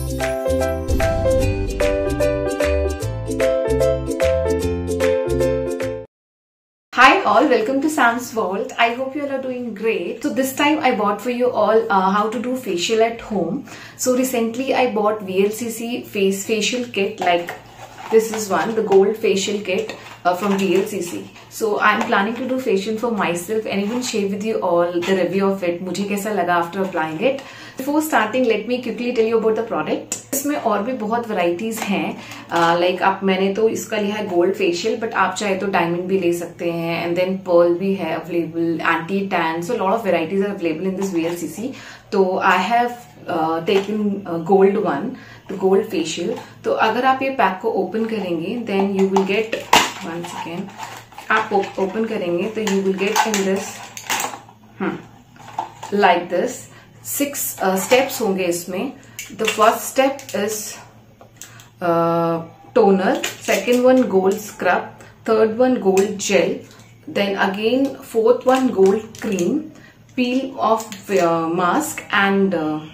Hi all, welcome to Sam's World. I hope you all are doing great. So this time I bought for you all how to do facial at home. So recently I bought VLCC facial kit, like this is one, the gold facial kit from VLCC. So I'm planning to do facial for myself and even share with you all the review of it. मुझे कैसा लगा after applying it. Before starting, let me quickly tell you about the product. इसमें और भी बहुत varieties हैं. Like आप मैंने तो इसका लिया है gold facial, but आप चाहे तो diamond भी ले सकते हैं, and then pearl भी है available, anti tan. So a lot of varieties are available in this VLCC. तो I have taken gold one, the gold facial. तो अगर आप ये पैक को ओपन करेंगे, then you will get, once again, आप ओपन करेंगे तो you will get in this like this 6 steps होंगे इसमें. The first step is toner, second one gold scrub, third one gold gel, then again fourth one gold cream, peel off mask and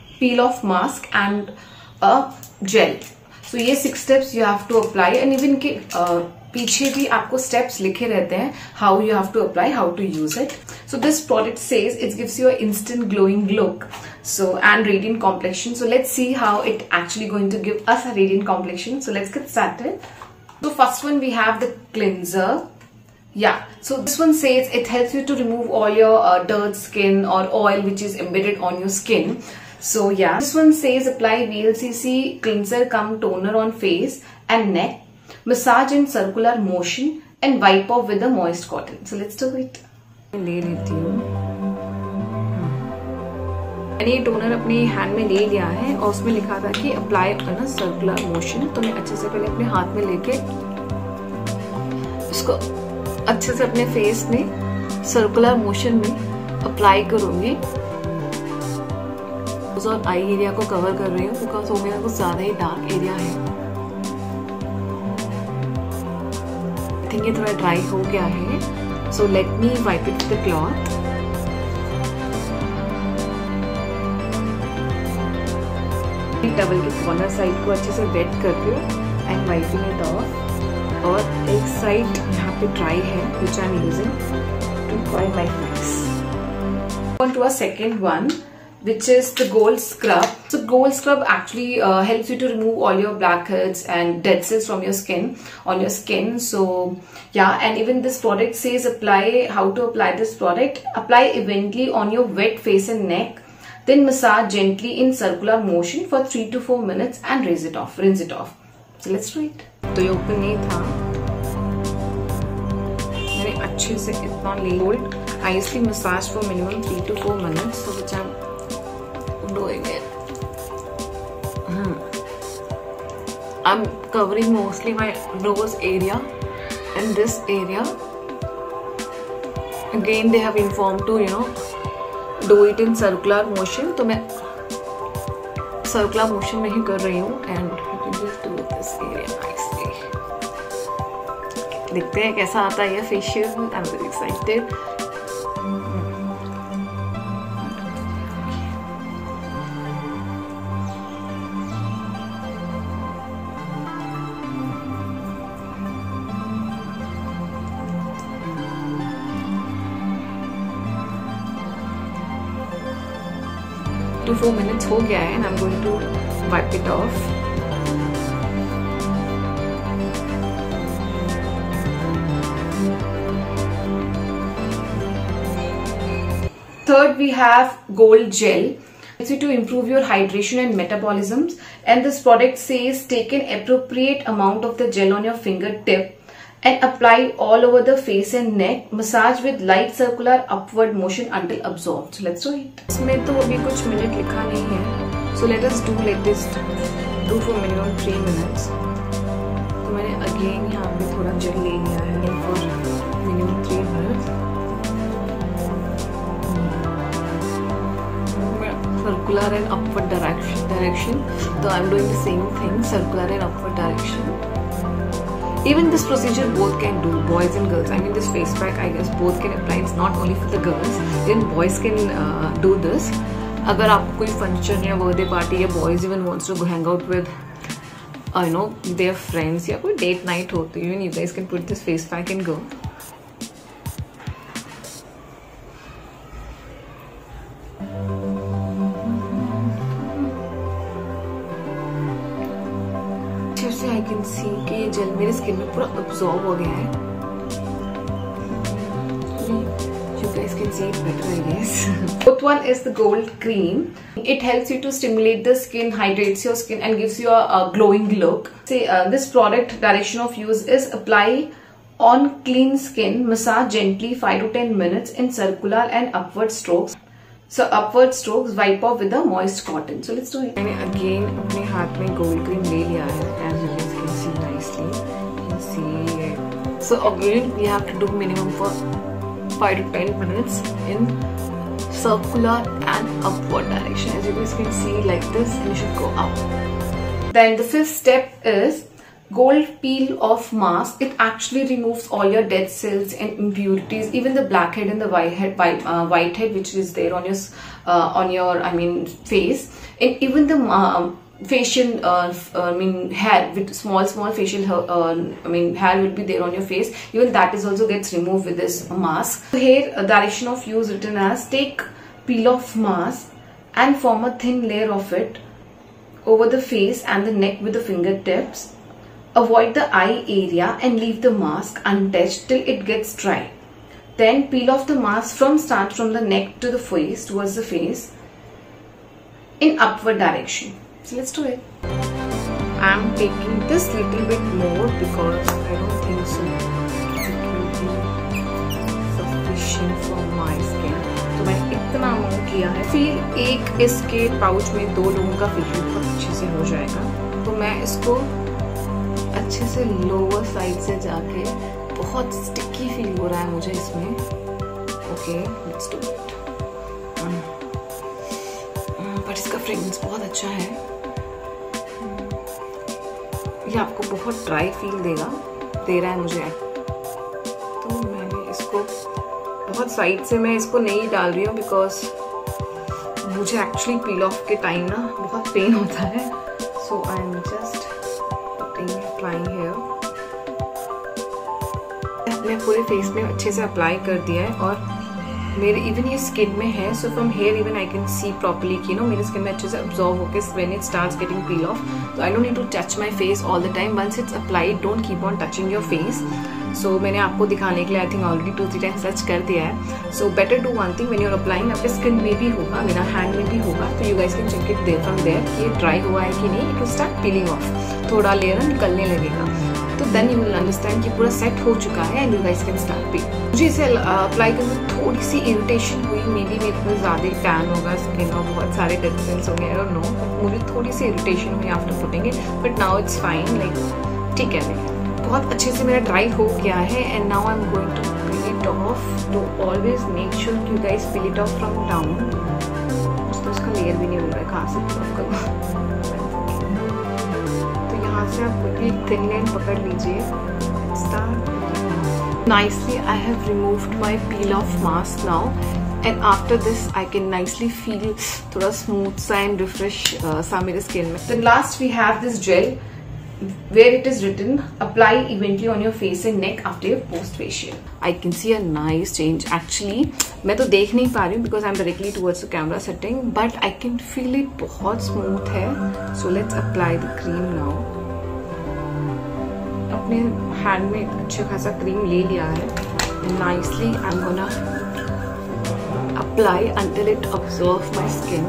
a gel. So ये 6 steps you have to apply, and even के पीछे भी आपको steps लिखे रहते हैं how you have to apply, how to use it. So this product says it gives you an instant glowing look, so and radiant complexion. So let's see how it actually going to give us a radiant complexion. So let's get started. So first one we have the cleanser. Yeah, so this one says it helps you to remove all your dirt, skin or oil which is embedded on your skin. So yeah, this one says apply VLCC cleanser cum toner on face and neck, massage in circular motion and wipe off with a moist cotton. So let's do it. ले लेती हूँ. मैंने ये toner अपने hand में ले लिया है और उसमें लिखा था कि अप्लाई करना सर्कुलर मोशन. तो मैं अच्छे से पहले अपने हाथ में लेके इसको अच्छे से अपने फेस में सर्कुलर मोशन में अप्लाई करूंगी. और आई एरिया को कवर कर रही हूँ बिकॉज वो मेरा कुछ ज्यादा ही डार्क एरिया है. आई थिंक ये थोड़ा ड्राई हो गया है. So let me wipe it with the cloth. Towel के कॉर्नर साइड को अच्छे से वेट करके एंड वाइपिंग इट ऑफ. और एक साइड यहाँ पे ड्राई है which I am using to dry my face. On to a second one, which is the gold scrub. So gold scrub actually helps you to remove all your blackheads and dead cells from your skin, on your skin. So yeah, and even this product says apply, how to apply this product. Apply evenly on your wet face and neck, then massage gently in circular motion for 3 to 4 minutes and rinse it off. So let's do it. तो ये open नहीं था, मैंने अच्छे से इतना ले gold. I usually massage for minimum 3 to 4 minutes, so which I'm doing it. I'm covering mostly my nose area and this area. Again they have informed to do it in circular motion. तो मैं circular motion में ही कर रही हूँ and you can just do this area nicely. देखते हैं कैसा आता है ये facial. I'm very excited. To 4 minutes हो गया है and I'm going to wipe it off. Third we have gold gel. It's to improve your hydration and metabolisms, and this product says take an appropriate amount of the gel on your fingertip and apply all over the face and neck. Massage with light circular upward motion until absorbed. So let's do it. इसमें तो अभी कुछ minute लिखा नहीं है. So let us do like this. Do for minimum 3 minutes. तो मैंने again यहाँ पे थोड़ा जेल ले लिया है for minimum 3 minutes. Circular and upward direction. So I'm doing the same thing, circular and upward direction. Even this procedure both can do, boys and girls. I mean this face pack I guess both can apply. It's not only for the girls, even boys can do this. अगर आपको कोई function या birthday party या boys even wants to hang out with I know their friends या कोई date night होती है, you guys can put this face pack and go. जैसे I can see कि ये जेल मेरे स्किन में पूरा अब्सॉर्ब हो गया है. You guys can see it better, I guess. Fourth one is the gold cream. It helps you to stimulate the skin, hydrates your skin and gives you a glowing look. See, this product direction of use is apply on clean skin, massage gently 5 to 10 minutes in circular and upward strokes. So upward strokes, wipe off with a moist cotton. So let's do it. मैंने again अपने हाथ में gold cream ले लिया है, as you guys can see nicely. You can see it. So again we have to do minimum for 5 to 10 minutes in circular and upward direction. As you guys can see, like this, and you should go up. Then the fifth step is gold peel off mask. It actually removes all your dead cells and impurities, even the blackhead and the whitehead which is there on your face, and even the facial hair with small facial hair will be there on your face. Even that is also gets removed with this mask. So here direction of use written as take peel off mask and form a thin layer of it over the face and the neck with the fingertips. Avoid the eye area and leave the mask untouched till it gets dry. Then peel off the mask from the neck to the face towards the face in upward direction. So let's do it. I'm taking this little bit more because I don't think so it will be sufficient for my skin. तो मैंने इतना move किया है. फिर एक इसके pouch में 2 लोगों का फेशियल बहुत अच्छे से हो जाएगा. तो मैं इसको अच्छे से लोअर साइड से जाके, बहुत स्टिकी फील हो रहा है मुझे इसमें. Okay, let's do it. But इसका फ्रेग्रेंस बहुत अच्छा है. ये आपको बहुत ड्राई फील दे रहा है मुझे. तो मैंने इसको बहुत साइड से, मैं इसको नहीं डाल रही हूँ बिकॉज मुझे एक्चुअली पील ऑफ के टाइम ना बहुत पेन होता है. So I am just applying here. मैं पूरे फेस में अच्छे से अप्लाई कर दिया है और मेरे इवन ये स्किन में है. So from here even I can see properly कि नो मेरे स्किन में अच्छे से अब्जॉर्व होकर when it starts getting peel off. तो I don't need to touch my face all the time. Once it's applied, don't keep on touching your face. So मैंने आपको दिखाने के लिए I think already 2-3 times touch कर दिया है. So better do one thing, when you are applying आपके skin में भी होगा, मेरा हैंड में भी होगा. तो you guys can check it there from there कि ये ड्राई हुआ है कि नहीं. It will start peeling off, थोड़ा लेयर निकलने लगेगा. तो देन यू विल अंडरस्टैंड कि पूरा सेट हो चुका है and you guys can start peel. मुझे इसे अप्लाई करने में थोड़ी सी इरिटेशन हुई. मे बी मेरे को ज़्यादा टैन होगा स्किन और बहुत सारे डेड सेल्स होंगे, आई डोंट नो. मुझे थोड़ी सी इरिटेशन हुई after putting it, but now it's fine. Like ठीक है, बहुत अच्छे से मेरा ड्राई हो गया है. And now I am going to peel it off. तो always make sure you guys peel it off from down. तो उसका लेयर भी नहीं मिल रहा है, कहाँ से ऑफ करूँ. तो यहाँ से आप कोई थिन लाइन पकड़ लीजिए. Start. Nicely I have removed my peel off mask now, and after this I can nicely feel थोड़ा smooth सा and refresh सा मेरे skin में. Then last we have this gel where it is written apply evenly on your face and neck after your post facial. I can see a nice change. Actually मैं तो देख नहीं पा रही हूँ because I'm directly towards the camera setting, but I can feel it बहुत smooth है. So let's apply the cream now. अपने हैंड में अच्छा खासा क्रीम ले लिया है. Nicely I am gonna apply until it absorb my skin.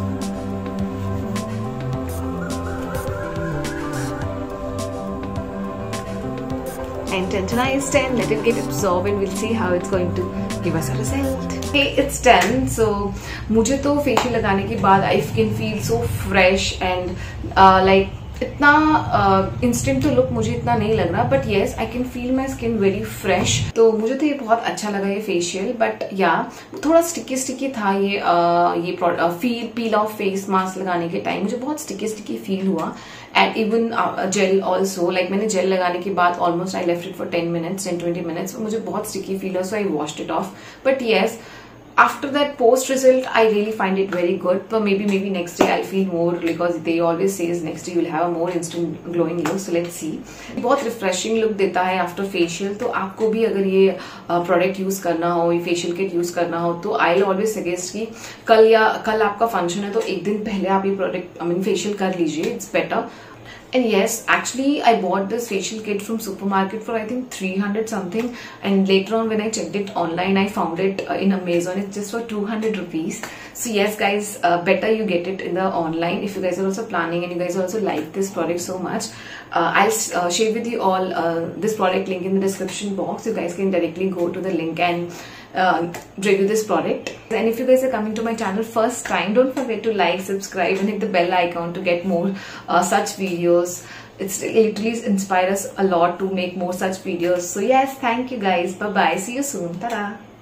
And tensionized and let it get absorbed and we'll see how it's going to give us a result. Okay, it's done. So मुझे तो facial लगाने के बाद I can feel so fresh and like इतना instant तो look मुझे इतना नहीं लग रहा, but yes I can feel my skin very fresh. तो मुझे तो ये बहुत अच्छा लगा ये फेशियल. बट या थोड़ा स्टिकी था ये पील ऑफ फेस मास्क लगाने के टाइम मुझे बहुत स्टिकी फील हुआ. And even gel also, like मैंने जेल लगाने के बाद almost I left it for 10 minutes 10-20 minutes. मुझे बहुत स्टिकी फील हुआ, so I washed it off. But yes after that post result I really find it very good, but maybe next day I'll feel more, because they always says next day you'll have a more instant glowing look. So let's see. बहुत refreshing look देता है after facial. तो आपको भी अगर ये product use करना हो, ये फेशियल किट यूज करना हो, तो आई ऑलवेज सजेस्ट कि कल आपका फंक्शन है तो एक दिन पहले आप ये प्रोडक्ट फेशियल कर लीजिए. It's better. And yes, actually I bought this facial kit from supermarket for I think 300 something, and later on when I checked it online I found it in Amazon. It's just for 200 rupees. So yes guys, better you get it in the online if you guys are also planning and you guys also like this product so much. I'll share with you all this product link in the description box. You guys can directly go to the link and review this product. And if you guys are coming to my channel first time, don't forget to like, subscribe and hit the bell icon to get more such videos. It's literally inspires us a lot to make more such videos. So yes, thank you guys. Bye bye. See you soon. Ta-da.